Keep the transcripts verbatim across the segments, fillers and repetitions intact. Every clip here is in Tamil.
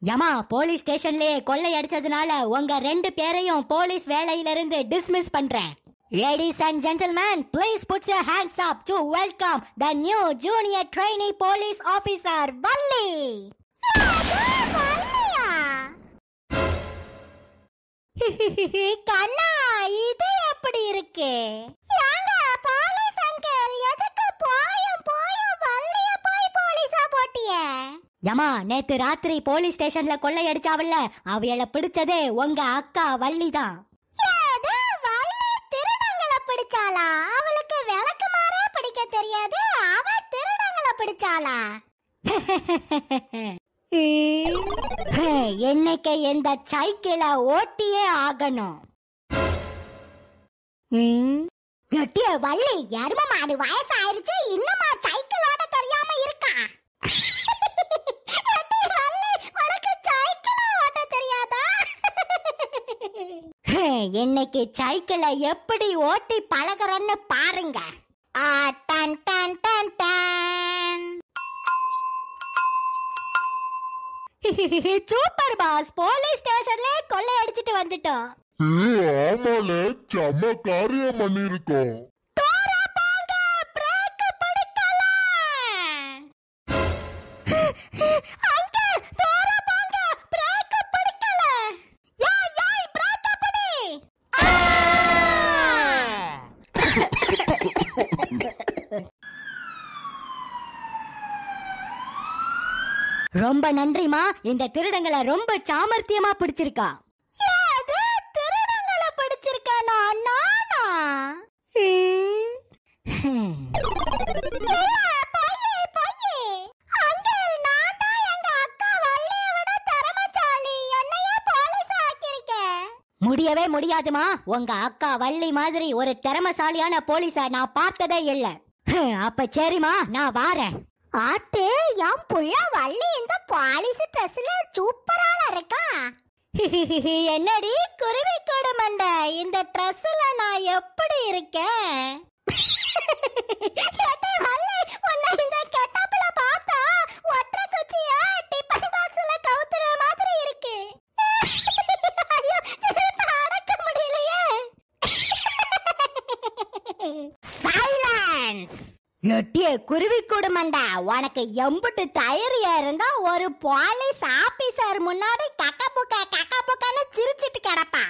யமா, போலீஸ் ஸ்டேஷன்லயே கொள்ளை அடிச்சதுனால உங்க ரெண்டு பேரையும் போலீஸ் வேலையில இருந்து டிஸ்மிஸ் பண்றேன். Ladies and gentlemen, please put your hands up to welcome the new junior trainee police officer, Valli. கண்ணா, இது எப்படி இருக்கு? ஏங்க போலீஸ் அங்கிள், எதுக்கு போயும் போயும் வள்ளிய போய் போலீஸா போட்டிய? யமா, நேத்து ராத்திரி போலீஸ் ஸ்டேஷன்ல கொள்ளை அடிச்சாவல்ல, அவையள பிடிச்சதே உங்க அக்கா வள்ளி தான். பிடிச்சாளா? அவளுக்கு விளக்கு மாறே பிடிக்க தெரியாது, அவ திருடங்களை பிடிச்சாளா? என்னைக்கு இந்த சைக்கிளை ஓட்டியே ஆகணும். எட்டிய வள்ளி, எரும மாடு வயசாயிருச்சு, இன்னுமா சைக்கிள் ஓட்ட தெரியாம இருக்கா? இன்னைக்கு சைக்கிளை எப்படி ஓட்டி பழகுறன்னு பாருங்க. டன் டன் டன் டன். சூப்பர் பாஸ், போலீஸ் ஸ்டேஷன்ல கொள்ளை அடிச்சிட்டு வந்துட்டோம். ஆமால, செம்ம காரியம் பண்ணிருக்கோம். ரொம்ப நன்றிமா, இந்த திருடங்களை ரொம்ப சாமர்த்தியமா பிடிச்சிருக்கா. திருடங்களை பிடிச்சிருக்கா? நானா? முடியவே முடியாதுமா, உங்க அக்கா வள்ளி மாதிரி ஒரு திறமசாலியான போலீஸ நான் பார்த்ததே இல்ல. அப்ப சரிமா, நான் வாரேன். ஆத்தே, என் புள்ள வள்ளி இந்த பாலிஸ் ட்ரெஸ்ல சூப்பரால இருக்கா. என்னடி குருவி கூடு மண்டை, இந்த ட்ரெஸ்ல நான் எப்படி இருக்கேன்? இந்த கெட்டப்ல பார்த்தா ஒற்ற குச்சிய டிபன் பாக்ஸ்ல கவுத்துற மாதிரி இருக்கு. ஐயோ, சிரிப்பு அடக்க முடியலையே. சைலன்ஸ். எட்டிய குருவி கூடு மண்டா, உனக்கு எம்புட்டு தைரியா இருந்தா ஒரு போலீஸ் ஆபீசர் முன்னாடி கக்க புக்க கக்க புக்கன்னு சிரிச்சிட்டு கிடப்பா.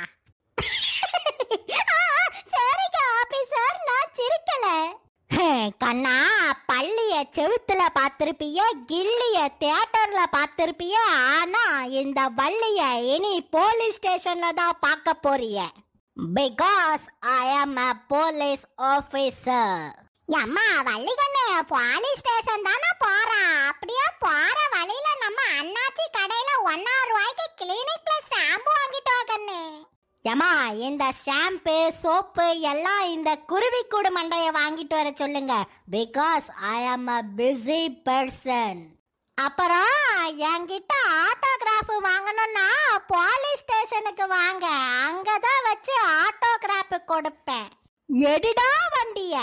சரிங்க ஆபீசர், நான் சிரிக்கல. கண்ணா, பள்ளிய செவுத்துல பாத்திருப்பிய, கில்லிய தியேட்டர்ல பாத்திருப்பிய, ஆனா இந்த வள்ளிய இனி போலீஸ் ஸ்டேஷன்ல தான் பார்க்க போறிய. Because I am a police officer. அம்மா வள்ளி கண்ணு, போலீஸ் ஸ்டேஷன் தானே போறா? அப்படியே போற வழியில நம்ம அண்ணாச்சி கடையில ஒன்னாறு ரூபாய்க்கு கிளினிக் பிளஸ் ஷாம்பு வாங்கிட்டு வா கண்ணு. ஏமா, இந்த ஷாம்பு சோப்பு எல்லாம் இந்த குருவி கூடு மண்டைய வாங்கிட்டு வர சொல்லுங்க. பிகாஸ் ஐ ஆம் a busy person. அப்புறம் என்கிட்ட ஆட்டோகிராஃப் வாங்கணும்னா போலீஸ் ஸ்டேஷனுக்கு வாங்க, அங்கதான் வச்சு ஆட்டோகிராஃப் கொடுப்பேன். எடுடா வண்டிய.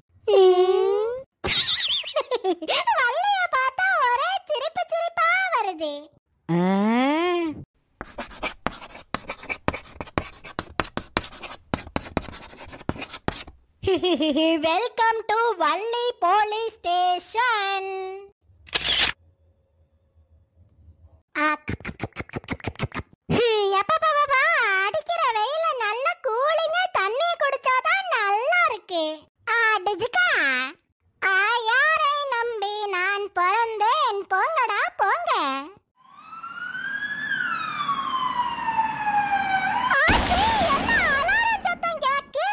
வள்ளிய பார்த்தா ஒரே சிரிப்பு சிரிப்பா வருது. Welcome to Valli police station. அடிக்கிற வெயில நல்ல கூலிங்கா தண்ணி குடிச்சாதான் நல்லா இருக்கு. டிஜிகா, யாரை நம்பி நான் பிறந்தேன், போங்கடா போங்க. என்ன அலாரம் சத்தம் கேக்கு?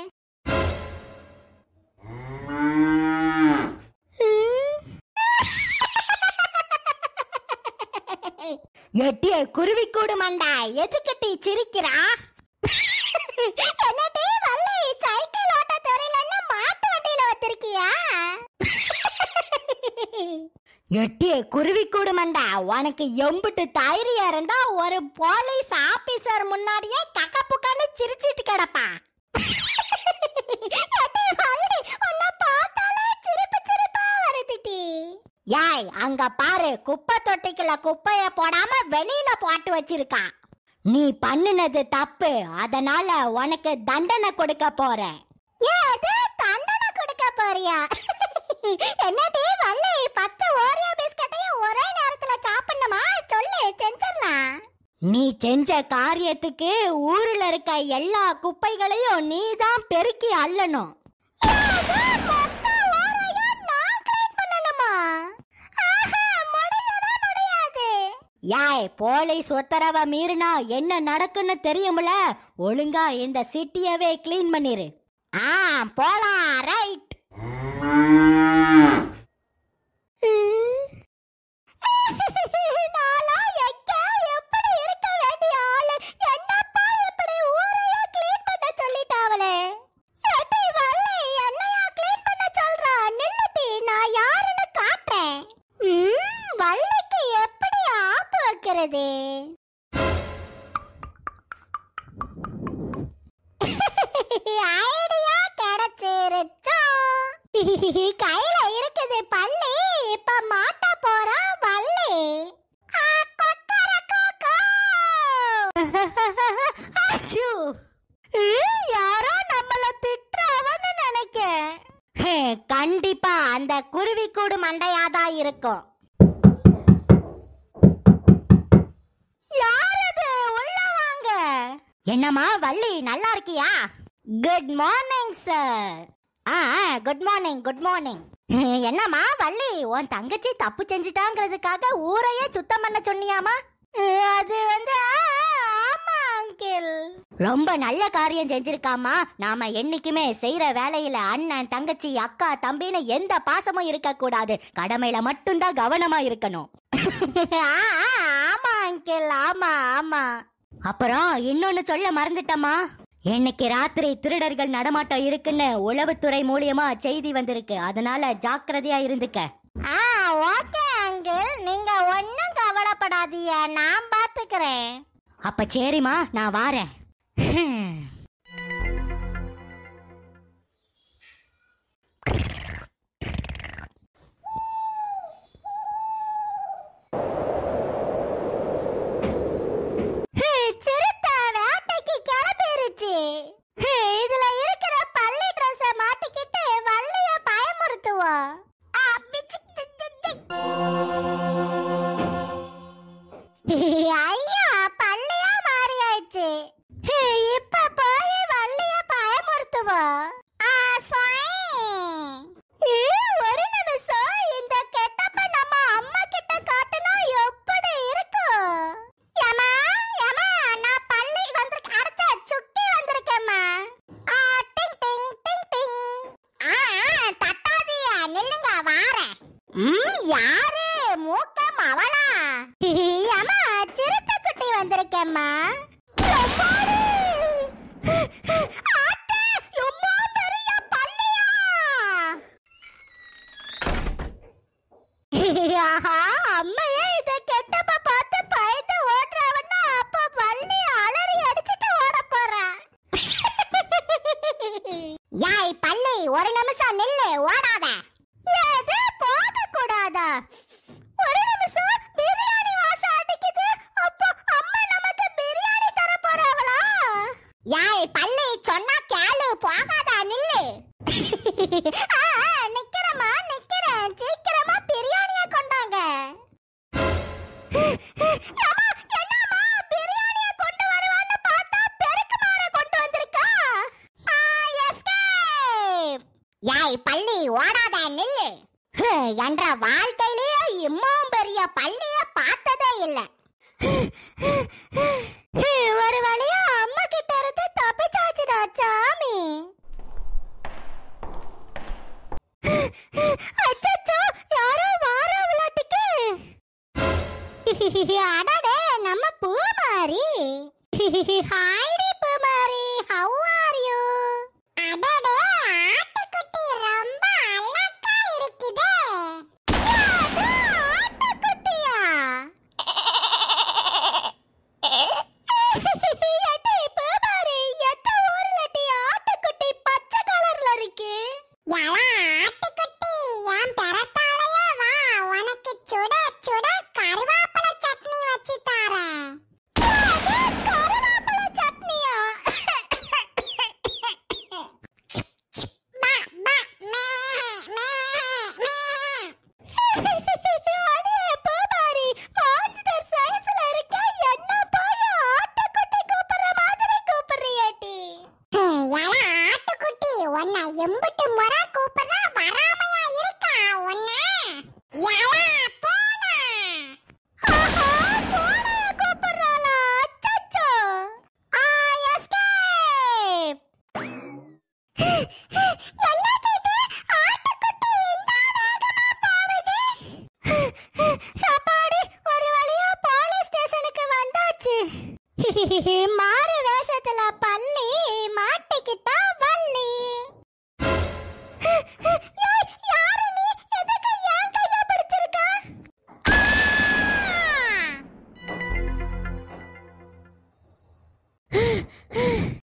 எட்டிய குருவி கூடு மண்டா, எதுக்கிட்டி சிரிக்கிறா? என்னடி வள்ளி, சைக்கிள் ஓட்ட தெரியலன்னு மாட்டு வண்டியில வச்சிருக்கியா? எட்டிய குருவி கூடு மண்டா, உனக்கு எம்புட்டு தைரியா இருந்தா ஒரு போலீஸ் ஆபீசர் முன்னாடியே கக்க புக்கன்னு சிரிச்சிட்டு கிடப்பா. உன்னை பார்த்தாலே சிரிப்பு சிரிப்பா வருதுடி. யாய் அங்க பாரு, குப்பை தொட்டிக்குள்ள குப்பைய போடாம வெளியில போட்டு வச்சிருக்கா. நீ பண்ணுனது தப்பு, அதனால உனக்கு தண்டனை கொடுக்க போறேன். ஏது தண்டனை கொடுக்க போறியா? என்னடி வள்ளி, பத்து ஓரியோ பிஸ்கட்டையும் ஒரே நேரத்துல சாப்பிடணுமா? சொல்லு, செஞ்சிடலாம். நீ செஞ்ச காரியத்துக்கு ஊர்ல இருக்க எல்லா குப்பைகளையும் நீ தான் பெருக்கி அள்ளணும். யாய், போலீஸ் உத்தரவை மீறினா என்ன நடக்குன்னு தெரியும்ல? ஒழுங்கா இந்த சிட்டியவே கிளீன் பண்ணிரு. ஆ போலாம், ரைட். ஐடியா கிடைச்சிருச்சு. கையில இருக்குது பள்ளி, இப்ப மாட்ட போறா வள்ளி. யாரோ நம்மள திட்டுறவன்னு நினைக்க. கண்டிப்பா அந்த குருவி கூடு மண்டையாதான் இருக்கும். யாரது? உள்ள வாங்க. என்னம்மா வள்ளி, நல்லா இருக்கியா? Good morning sir. ஆ குட் மார்னிங், குட் மார்னிங். என்னம்மா வள்ளி, உன் தங்கச்சி தப்பு செஞ்சிட்டாங்கிறதுக்காக ஊரையே சுத்தம் பண்ண சொன்னியாமா? அது வந்து ஆமா அங்கிள், ரொம்ப நல்ல காரியம் செஞ்சிருக்காமா. நாம என்னைக்குமே செய்யற வேலையில அண்ணன் தங்கச்சி அக்கா தம்பின்னு எந்த பாசமும் இருக்க கூடாது. கடமையில மட்டும்தான் கவனமா இருக்கணும். ஆமா அங்கிள், ஆமா ஆமா. அப்புறம் இன்னொன்னு சொல்ல மறந்துட்டமா, இன்னைக்கு ராத்திரி திருடர்கள் நடமாட்டம் இருக்குன்னு உளவுத்துறை மூலியமா செய்தி வந்திருக்கு. அதனால ஜாக்கிரதையா இருந்துக்க. ஆ ஓகே அங்கிள், நீங்க ஒன்னும் கவலைப்படாதீங்க, நான் பாத்துக்கிறேன். அப்ப சரிம்மா, நான் வாரேன். இதுல இருக்கிற பள்ளி ட்ரெஸ் மாட்டிக்கிட்டு வள்ளிய பயமுறுத்துவோம். ஐயா, பள்ளியா மாறியாச்சு. இப்ப போய் வள்ளிய பயமுறுத்துவோம். ஒரு நிமிஷம், இந்த கெட்டப்ப நம்ம அம்மா கிட்ட காட்டுனா எப்படி இருக்கும்? யாரு? மூக்கம் அவளா? அம்மா, சிறுத்தை குட்டி வந்திருக்கேம்மா. அம்மையே இத கெட்டப்ப பார்த்து பயந்து ஓடுறவன்னா, அப்ப வள்ளி அலறி அடிச்சிட்டு ஓட போறா. யாய் பள்ளி, ஒரு நிமிஷம் நில்லு, ஓடாத. ஏது போக கூடாதா? ஒரு நிமிஷம், பிரியாணி வாசம் அடிக்குது. அப்போ அம்மா நமக்கு பிரியாணி தர போறாங்களா? யாய் பள்ளி, சொன்னா கேளு, போகாதா, நில்லு. நிக்கிறமா நிக்கிறேன், சீக்கிரமா பிரியாணிய கொண்டாங்க. என்னம்மா, பிரியாணிய கொண்டு வருவான்னு பார்த்தா பெருக்குமாற கொண்டு வந்திருக்கா. யாய் பள்ளி, ஓடாத, நில்லு. என்ற வாழ்க்கையிலேயே இம்மாம் பெரிய பள்ளிய பார்த்ததே இல்ல. ஒரு வழியா அம்மா கிட்ட இருந்து தப்பிச்சாச்சுடா சாமி. அச்சச்சோ, யாரோ வார விளையாட்டுக்கு. அடடே, நம்ம பூமாரி. ஹாய்டி பூமாரி, ஹவ் ஆர் யூ? அடடே, ஆட்டுக்குட்டி ரொம்ப அழகா இருக்குதே. ஆட்டுக்குட்டியா? எட்டி பூமாரி, எந்த ஊர்ல டி ஆட்டுக்குட்டி பச்சை கலர்ல இருக்கு? யலா ஆட்டுக்குட்டி, என் பிறத்தாலையே வா, எம்பட்டு முறை கூப்பிடுறா வராமையா இருக்கா ஒண்ணு யாரா போனா ஆஹா போனா கூப்பிடுறாளா அச்சச்சோ ஆ எஸ்கேப் என்னது இது ஆட்டுக்குட்டி இந்த வேகமா போகுது சாப்பாடு ஒரு வழியா போலீஸ் ஸ்டேஷனுக்கு வந்தாச்சு மாறு வேஷத்துல பள்ளி மாட்டிக்கிட்டா வள்ளி ஏய், யாரு நீ எதுக்கு என் கைய பிடிச்சிருக்க ஆ!